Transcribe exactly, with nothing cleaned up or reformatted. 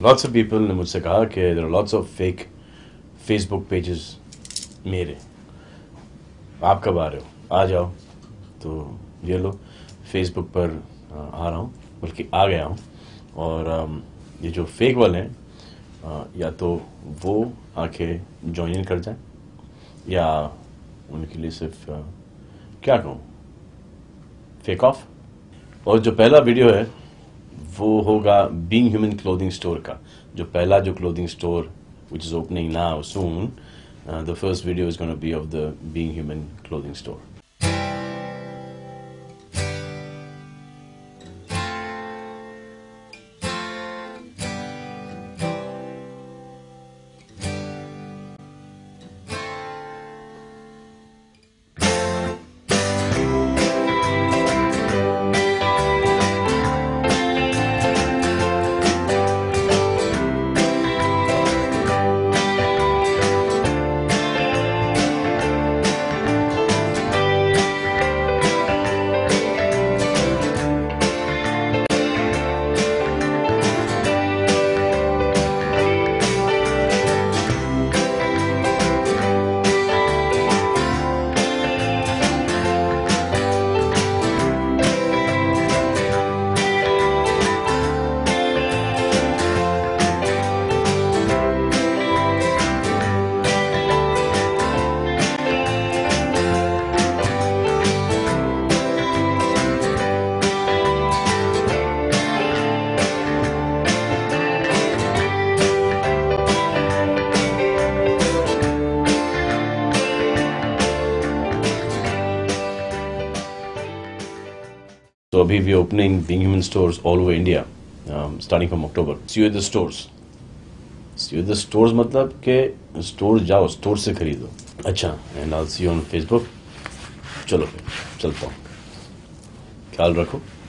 Lots of people ने मुझसे कहा कि there are lots of fake Facebook pages मेरे। आप कब आ रहे हो? आ जाओ। तो ये लो, Facebook पर आ रहा हूँ, बल्कि आ गया हूँ। और ये जो फेक वाले हैं, या तो वो आके ज्वाइन इन कर जाएं, या उनके लिए सिर्फ क्या कहूँ, फेक ऑफ। और जो पहला वीडियो है वो होगा बीइंग ह्यूमन क्लोथिंग स्टोर का, जो पहला जो clothing store which is opening now soon. Uh, the first video is going to be of the Being Human clothing store. So abhi we are opening Being Human stores all over India, um, starting from October. See you at the stores. See you at the stores मतलब के stores जाओ, store से खरीदो। अच्छा, and I'll see you on Facebook. चलो फिर, चलता हूँ। ख्याल रखो।